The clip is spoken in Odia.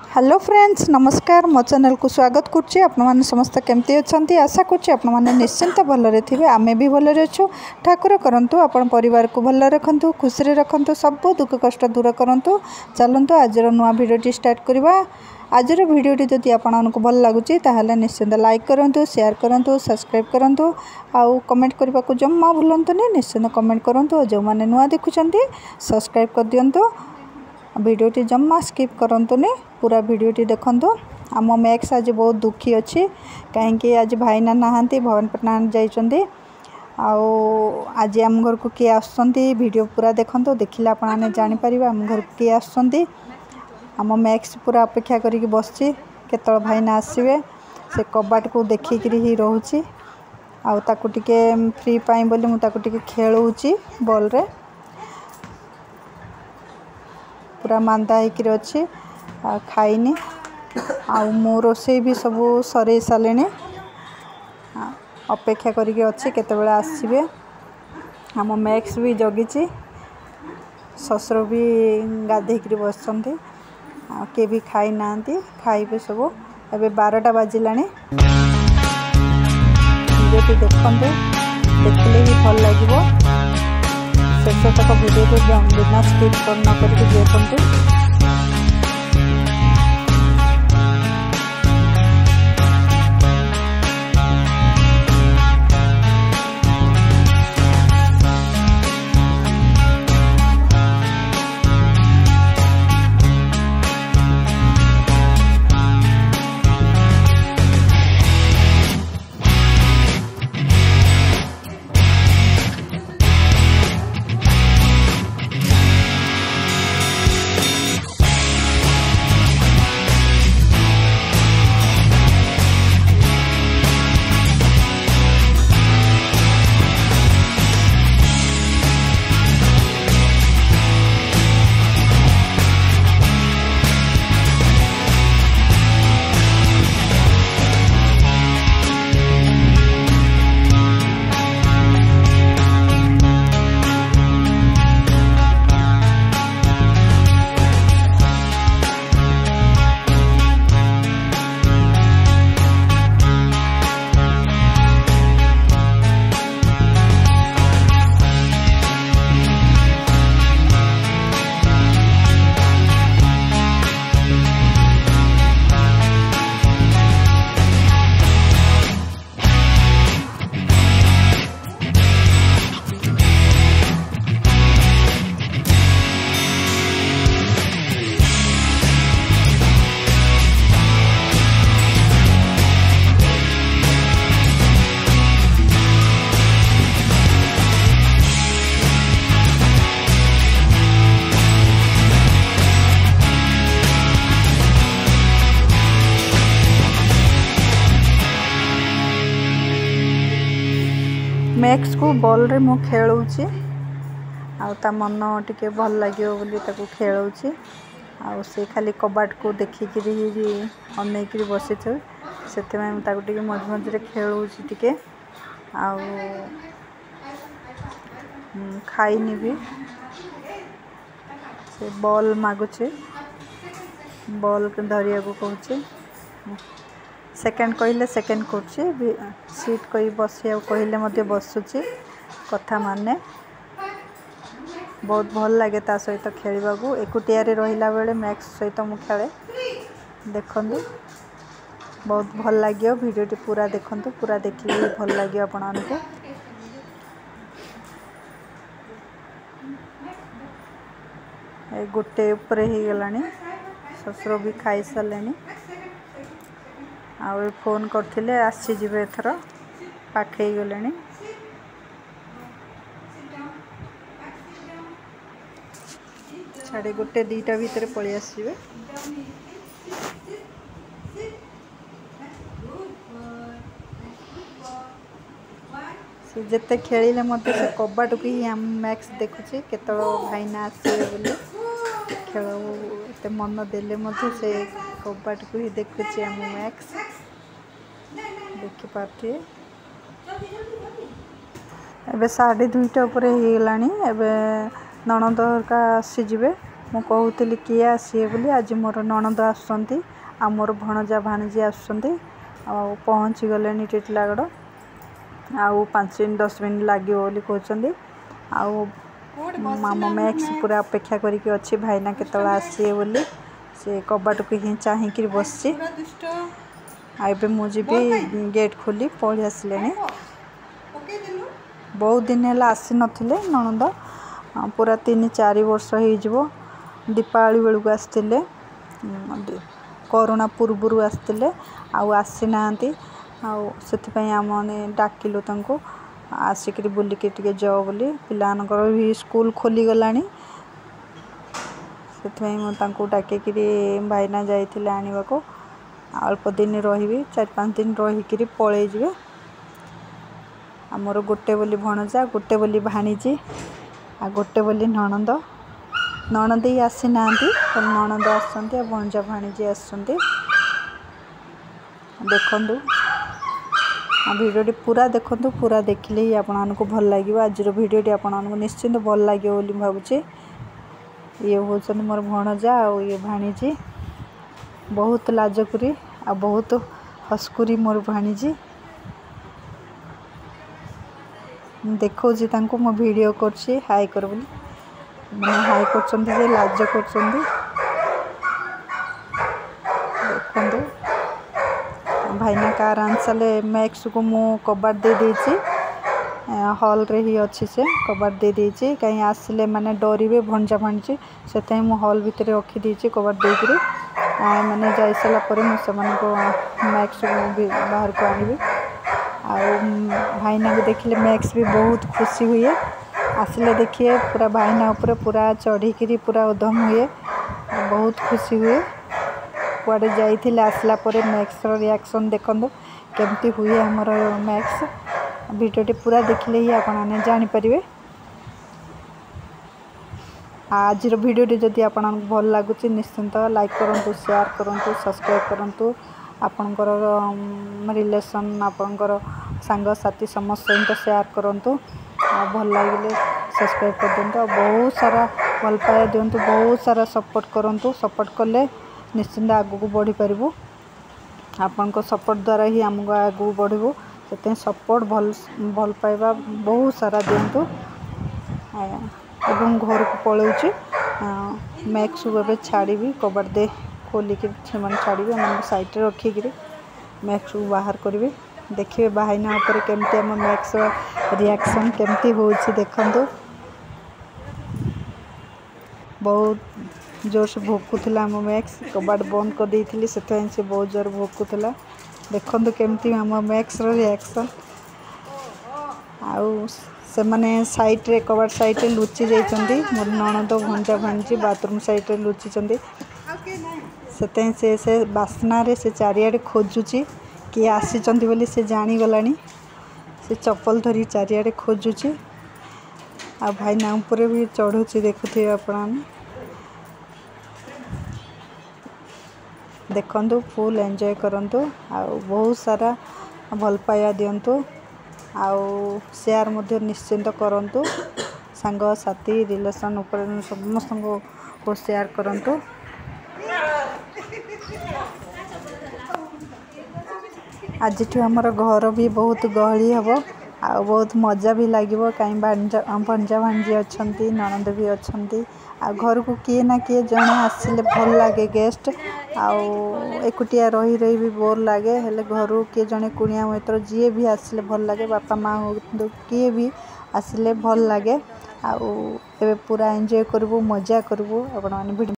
हेलो फ्रेंड्स नमस्कार मो चैनल को स्वागत करुच्ची आपने समस्त केमती अच्छा आशा करुच्ची आपने निश्चिंत भलरे थे आमे भी भलरे अच्छु ठाकुर करंतु आपण परिवार को भल रखंतु खुशी रखंतु सब दुख कष्ट दूर करंतु चलंतु आज नुआ वीडियोटी स्टार्ट करवा। आज वीडियोटी जदि आपको भल लगुच ताहले निश्चिंत लाइक करूँ शेयर करूँ सब्सक्राइब करूँ आउ कमेंट करने को जमा भूलतुनि निश्चिंत कमेंट करूँ जो मैंने नुआ देखुं सब्सक्राइब कर दिंतु वीडियोटी जमा स्किप करंतुनि पूरा वीडियोटी देखंतु। आम मैक्स आज बहुत दुखी अच्छी कहीं आज भाईना नहांती भवानीपटना जाइछंती आज आम घर को किए आसुछंती वीडियो पूरा देखंतु देखिले आपने जानि परिबे आम घर को किए आसुछंती। आम मैक्स पूरा अपेक्षा करिक बसची केतळ भाईना आसीबे से कबाट को देखिकरी ही रहउची आउ ताकू टिके फ्री पाई बोली मु ताकू टिके खेलउची बॉल रे पूरा मांदा होकर अच्छी खाइनी आउ मो रोसे भी सब सरे सारे अपेक्षा करके अच्छी केतबेला आसीबे। आम मैक्स भी जगिची ससुर भी गाधेक बसंती के भी खाई ना खाइबे सब एबे 12टा बाजिलानी वीडियो देखते देखले भी भल लगे शेष तक वीडियो को बिना स्किप करके देखते। मैक्स को बॉल रे मु खेलुची आ मन टिके भल लगे बोली ताको खेलुची आ से खाली कबाट को देखिकी अनेक बसी थे से टिके मझे मझे खेलुची टिके आ खाइनी भी से बॉल मागुचे बॉल धरिया को कहूँ सेकेंड कहले सेकेंड करछि सीट कही बसिया कहले मध्य बसुची कथा माने बहुत भल लगे ता सहित खेलवा को एकुटिया रे रहिला बेले मैक्स सहित मु खेले देखंतु बहुत भल लगे वीडियोटी पूरा देखंतु पूरा देखिले भल लगे आपन को। ए गोटे ऊपर ही गलानी ससुर भी खाई सारे आउ फोन करथिले आसी जिवे एथर पाखे गले साढ़े गोटे 2टा भितर पलि आसवे से जिते खेलिले मत से कबाट को ही आम मैक्स देखुचे केतळ भाईना आसवे बोली खेल एत मन देले मत से कबाट को ही देखुचे आम मैक्स देखिपारे एबे 2:30 उपर हो गलानी एबे ननद हरका आसीजे ମୁଁ କହୁଥିଲି କିଏ ଆସିବେ ବୋଲି। ଆଜି ମୋର ନଣନ୍ଦ ଆସୁଛନ୍ତି ଆଉ ମୋର ଭଣଜା ଭାଣିଜୀ ଆସୁଛନ୍ତି ଆଉ ପହଞ୍ଚି ଗଲେଣି ଟିଟିଲାଗଡ଼। ଆଉ 5 ମିନିଟ୍ 10 ମିନିଟ୍ ଲାଗିବ ବୋଲି କହୁଛନ୍ତି। ଆଉ ଆମ ମ୍ୟାକ୍ସ ପୁରା ଅପେକ୍ଷା କରିକି ଅଛି ଭାଇନା କେତେବେଳେ ଆସିବେ ବୋଲି। ସେ କବାଟକୁ ହିଁ ଚାହିଁକିରି ବସିଛି। ଆଉ ଏବେ ମୁଁ ଯିବି ଗେଟ୍ ଖୋଲି ପଳେଇ ଆସିଲେଣି। ବହୁତ ଦିନ ହେଲା ଆସିନଥିଲେ ନଣନ୍ଦ, ପୁରା 3-4 ବର୍ଷ ହେଇଯିବ। ଦୀପାବଳି ବେଳକୁ ଆସିଥିଲେ, କରୋନା ପୂର୍ବରୁ ଆସିଥିଲେ ଆଉ ଆସିନାହାନ୍ତି। ଆଉ ସେଥିପାଇଁ ଆମମାନେ ଡାକିଲୁ ତାଙ୍କୁ ଆସିକିରି ବୁଲିକି ଟିକେ ଯାଅ ବୋଲି। ପିଲାମାନଙ୍କର ବି ସ୍କୁଲ ଖୋଲିଗଲାଣି, ସେଥିପାଇଁ ମୁଁ ତାଙ୍କୁ ଡାକିକିରି ଭାଇନା ଯାଇଥିଲେ ଆଣିବାକୁ। ଅଳ୍ପ ଦିନ ରହିବି, 4-5 ଦିନ ରହିକିରି ପଳେଇ ଯିବେ। ଆମର ଗୋଟେ ବୋଲି ଭଣଜା, ଗୋଟେ ବୋଲି ଭାଣିଜୀ ଆଉ ଗୋଟେ ବୋଲି ନଣନ୍ଦ। ନଣନ୍ଦେଇ ଆସିନାହାନ୍ତି, ନଣନ୍ଦ ଆସିଛନ୍ତି ଆଉ ଭଣଜା ଭାଣିଜୀ ଆସିଛନ୍ତି। ଦେଖନ୍ତୁ ଭିଡ଼ିଓଟି ପୁରା ଦେଖନ୍ତୁ, ପୁରା ଦେଖିଲେ ହିଁ ଆପଣମାନଙ୍କୁ ଭଲ ଲାଗିବ। ଆଜିର ଭିଡ଼ିଓଟି ଆପଣମାନଙ୍କୁ ନିଶ୍ଚିନ୍ତ ଭଲ ଲାଗିବ ବୋଲି ମୁଁ ଭାବୁଛି। ଇଏ ହେଉଛନ୍ତି ମୋର ଭଣଜା ଆଉ ଇଏ ଭାଣିଜୀ। ବହୁତ ଲାଜକୁରି ଆଉ ବହୁତ ହସ୍କୁରି ମୋର ଭାଣିଜୀ। ମୁଁ ଦେଖାଉଛି ତାଙ୍କୁ, ମୁଁ ଭିଡ଼ିଓ କରୁଛି ହାଇ କର ବୋଲି। ମାନେ ହାଇ କରୁଛନ୍ତି ଯେ ଲାଜ କରୁଛନ୍ତି। ଦେଖନ୍ତୁ ଭାଇନା କାର ଆଣିସାରିଲେ ମ୍ୟାକ୍ସକୁ ମୁଁ କବାଟ ଦେଇଦେଇଛି। ହଲ୍ରେ ହିଁ ଅଛି, ସେ କବାଟ ଦେଇଦେଇଛି। କାହିଁ ଆସିଲେ ମାନେ ଡରିବେ ଭଣଜା ଭାଣିଜୀ, ସେଥିପାଇଁ ମୁଁ ହଲ୍ ଭିତରେ ରଖିଦେଇଛି କବାଟ ଦେଇକରି। ମାନେ ଯାଇସାରିଲା ପରେ ମୁଁ ସେମାନଙ୍କୁ ମ୍ୟାକ୍ସକୁ ବାହାରକୁ ଆଣିବି। ଆଉ ଭାଇନାକୁ ଦେଖିଲେ ମ୍ୟାକ୍ସ ବି ବହୁତ ଖୁସି ହୁଏ। ଆସିଲେ ଦେଖିଏ ପୁରା ଭାଇନା ଉପରେ ପୁରା ଚଢ଼ିକିରି ପୁରା ଉଦ୍ୟମ ହୁଏ, ବହୁତ ଖୁସି ହୁଏ। କୁଆଡ଼େ ଯାଇଥିଲେ ଆସିଲା ପରେ ମ୍ୟାକ୍ସର ରିଆକ୍ସନ୍ ଦେଖନ୍ତୁ କେମିତି ହୁଏ ଆମର ମ୍ୟାକ୍ସ। ଭିଡ଼ିଓଟି ପୁରା ଦେଖିଲେ ହିଁ ଆପଣମାନେ ଜାଣିପାରିବେ। ଆଜିର ଭିଡ଼ିଓଟି ଯଦି ଆପଣଙ୍କୁ ଭଲ ଲାଗୁଛି ନିଶ୍ଚିନ୍ତ ଲାଇକ୍ କରନ୍ତୁ, ସେୟାର କରନ୍ତୁ, ସବସ୍କ୍ରାଇବ୍ କରନ୍ତୁ। ଆପଣଙ୍କର ରିଲେସନ୍, ଆପଣଙ୍କର ସାଙ୍ଗସାଥି ସମସ୍ତ ସହିତ ସେୟାର କରନ୍ତୁ। ଆଉ ଭଲ ଲାଗିଲେ ସବସ୍କ୍ରାଇବ୍ କରିଦିଅନ୍ତୁ। ଆଉ ବହୁତ ସାରା ଭଲ ପାଇବା ଦିଅନ୍ତୁ, ବହୁତ ସାରା ସପୋର୍ଟ କରନ୍ତୁ। ସପୋର୍ଟ କଲେ ନିଶ୍ଚିନ୍ତ ଆଗକୁ ବଢ଼ିପାରିବୁ। ଆପଣଙ୍କ ସପୋର୍ଟ ଦ୍ୱାରା ହିଁ ଆମକୁ ଆଗକୁ ବଢ଼ିବୁ। ସେଥିପାଇଁ ସପୋର୍ଟ ଭଲ ପାଇବା ବହୁତ ସାରା ଦିଅନ୍ତୁ। ଏବଂ ଘରକୁ ପଳାଉଛି, ମ୍ୟାକ୍ସକୁ ଏବେ ଛାଡ଼ିବି। କବାଟ ଦେଇ ଖୋଲିକି ସେମାନେ ଛାଡ଼ିବି। ଏମାନଙ୍କୁ ସାଇଡ଼୍ରେ ରଖିକିରି ମ୍ୟାକ୍ସକୁ ବାହାର କରିବି। ଦେଖିବେ ଭାଇନା ଉପରେ କେମିତି ଆମ ମ୍ୟାକ୍ସର ରିଆକ୍ସନ୍ କେମିତି ହେଉଛି ଦେଖନ୍ତୁ। ବହୁତ ଜୋରସେ ଭୋକୁଥିଲା ଆମ ମ୍ୟାକ୍ସ, କବାଟ ବନ୍ଦ କରିଦେଇଥିଲି ସେଥିପାଇଁ ସେ ବହୁତ ଜୋର ଭୋକୁଥିଲା। ଦେଖନ୍ତୁ କେମିତି ଆମ ମ୍ୟାକ୍ସର ରିଆକ୍ସନ୍। ଆଉ ସେମାନେ ସାଇଡ଼୍ରେ କବାଟ ସାଇଡ଼୍ରେ ଲୁଚି ଯାଇଛନ୍ତି। ମୋର ନଣନ୍ଦ ଭଣଜା ଭାଣିଜୀ ବାଥରୁମ୍ ସାଇଡ଼୍ରେ ଲୁଚିଛନ୍ତି। ସେଥିପାଇଁ ସେ ବାସ୍ନାରେ ସେ ଚାରିଆଡ଼େ ଖୋଜୁଛି, କିଏ ଆସିଛନ୍ତି ବୋଲି ସେ ଜାଣିଗଲାଣି। ସେ ଚପଲ ଧରି ଚାରିଆଡ଼େ ଖୋଜୁଛି। ଆଉ ଭାଇନା ଉପରେ ବି ଚଢ଼ୁଛି, ଦେଖୁଥିବେ ଆପଣମାନେ। ଦେଖନ୍ତୁ ଫୁଲ୍ ଏନ୍ଜୟ କରନ୍ତୁ ଆଉ ବହୁତ ସାରା ଭଲ ପାଇବା ଦିଅନ୍ତୁ। ଆଉ ସେୟାର ମଧ୍ୟ ନିଶ୍ଚିନ୍ତ କରନ୍ତୁ। ସାଙ୍ଗସାଥି ରିଲେସନ୍ ଉପରେ ସମସ୍ତଙ୍କୁ ସେୟାର କରନ୍ତୁ। ଆଜିଠୁ ଆମର ଘର ବି ବହୁତ ଗହଳି ହେବ ଆଉ ବହୁତ ମଜା ବି ଲାଗିବ। କାହିଁ ଭଣଜା ଭାଣିଜୀ ଅଛନ୍ତି, ନଣନ୍ଦ ବି ଅଛନ୍ତି। ଆଉ ଘରକୁ କିଏ ନା କିଏ ଜଣେ ଆସିଲେ ଭଲ ଲାଗେ ଗେଷ୍ଟ। ଆଉ ଏକୁଟିଆ ରହି ରହି ବି ବୋର୍ ଲାଗେ। ହେଲେ ଘରୁ କିଏ ଜଣେ କୁଣିଆ ମୈତ୍ର ଯିଏ ବି ଆସିଲେ ଭଲ ଲାଗେ। ବାପା ମା ହୁଅନ୍ତୁ କିଏ ବି ଆସିଲେ ଭଲ ଲାଗେ। ଆଉ ଏବେ ପୁରା ଏନ୍ଜୟ କରିବୁ, ମଜା କରିବୁ। ଆପଣମାନେ ଭିଡ଼ିଓ